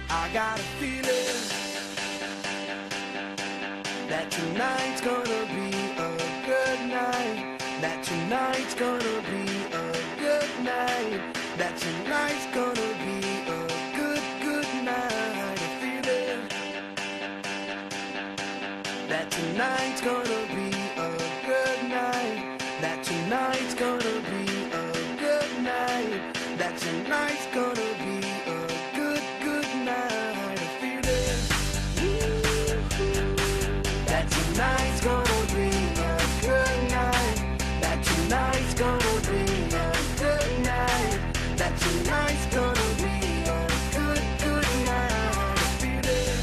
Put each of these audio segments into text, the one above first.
I got a feeling that tonight's gonna be a good night. That tonight's gonna be a good night. That tonight's gonna be a good, good night. A feeling that tonight's gonna be a good night. That tonight's gonna be a good night. That tonight's gonna be a good, good night. A feeling that tonight's gonna be a good night. That tonight's gonna be a good night. That tonight's gonna be a good, good night. A feeling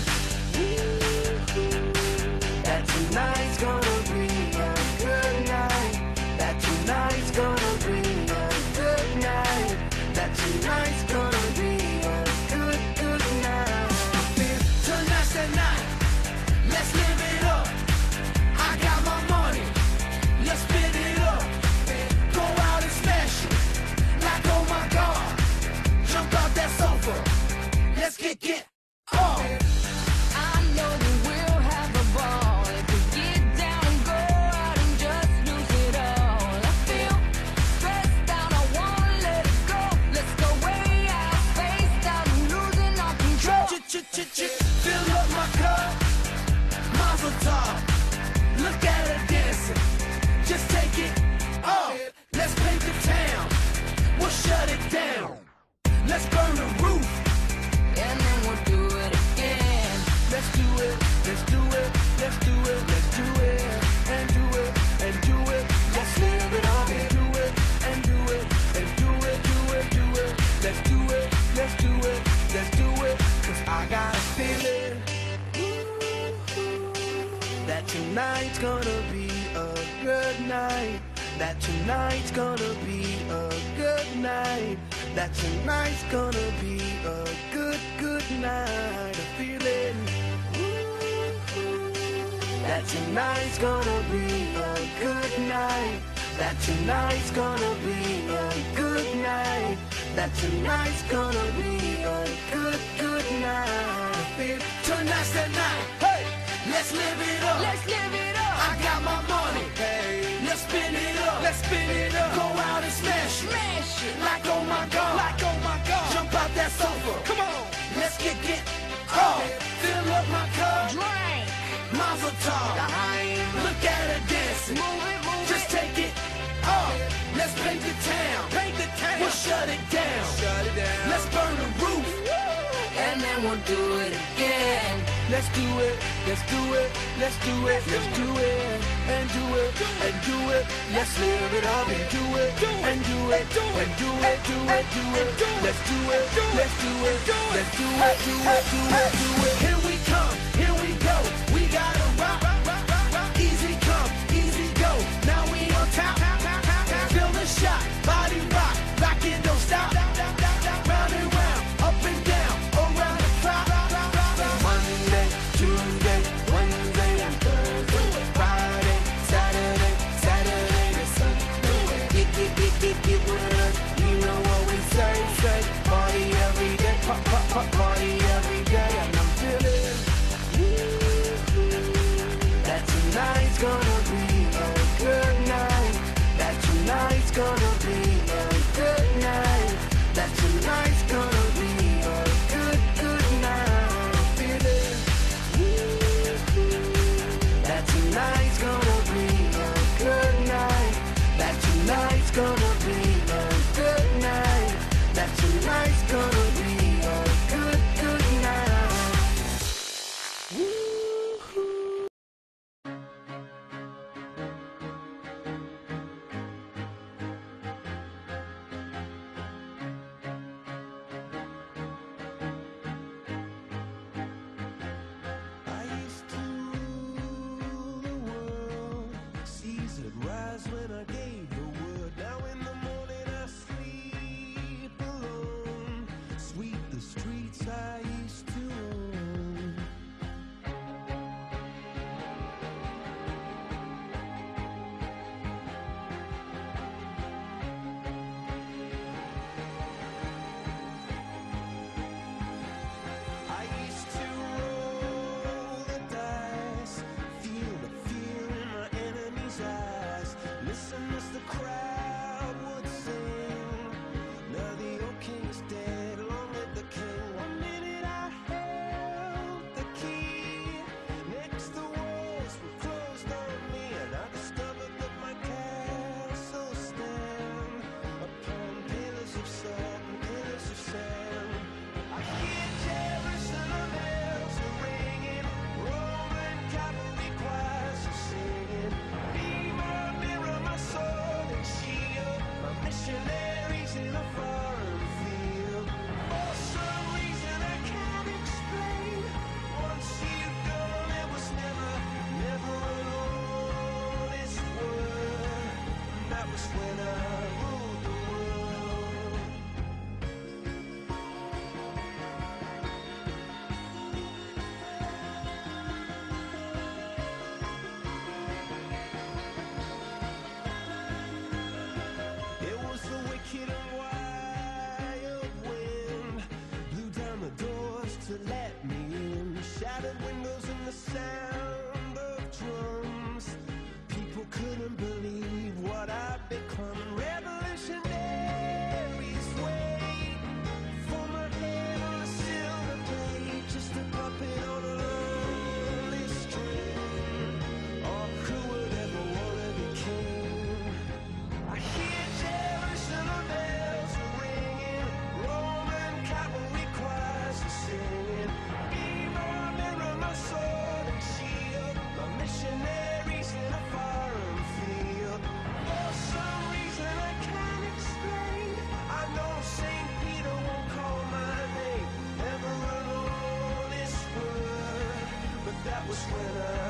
that tonight's gonna be a good night. That tonight's gonna be a good night. That tonight's gonna be a good, good night. Tonight's the night. Let's live it up. I got my money. Let's spin it up. Go out and smash it. Like oh my God. Jump out that sofa. Let's get off. I know that we'll have a ball if we get down and go out and just lose it all. I feel stressed out, I wanna let it go. Let's go way out, spaced out, and losing our control. Fill up my cup. Mazel tov. Look at her dancing. Just take it off. Let's paint the town. We'll shut it down. Let's burn the roof. And then we'll do it again. Let's do it. Let's do it. Let's do it. Let's do it. And do it. And do it. Let's live it up. And do it. And do it. And do it. Do it. Do it. Let's do it. Let's do it. Let's do it. 'Cause I got a feeling that tonight's gonna be a good night. That tonight's gonna be a good night. That tonight's gonna be a good, good night. A feeling that tonight's gonna be a good night. That tonight's gonna be a good night. That tonight's gonna be a good, good night. A feeling tonight's the night. Hey, let's live it up. Let's live it up. I got my money. Hey, let's spin it up. Let's spin it up. Go out and smash it. Smash it. Like oh my God. Like oh my God. Jump out that sofa. Come on. Let's get off. Fill up my cup. Drink. Mazel tov. Look at her dancing. Move it, move Just it. take it off. Let's paint the town. Paint the town. We'll shut it down. Shut it down. Let's burn the roof. And then we'll do it again. Let's do it, let's do it, let's do it, let's do it, and do it, and do it. Let's live it up and do it, and do it, and do it, do it, do it. Let's do it, let's do it, let's do it, do it, do it, do it. Here we come, here we go. We gotta rock, easy come, easy go. Now we on top, feel the shot, body rock, rock it, don't stop. Round and round, up and down, around the clock. Monday, Tuesday, Wednesday, and Thursday, Friday, Saturday, Saturday to Sunday. Get with us, you know what we say. Party every day, party every day, and I'm feeling that tonight's gonna be a good night. That tonight's gonna be a good night. That tonight's gonna be a good, good night. Feeling that tonight's gonna be a good night. That tonight's gonna be a good night. That tonight's gonna be a good, good night. Woo-hoo. I used to rule the world. Seas would rise when I gave the word. Now in the morning I sleep alone. Sweep the streets I used to own. I to let me in. Shattered windows and the sound of drums. People couldn't believe what I'd become. Revolutionaries wait for my head on a silver plate, just a puppet on a lonely string. Oh, who would ever wanna be king? I hear Jerusalem bells are ringing, Roman cavalry choirs are singing. Be my mirror, my sword and shield, my missionaries in a foreign field. For some reason I can't explain, I know St. Peter won't call my name ever alone this word, but that was when I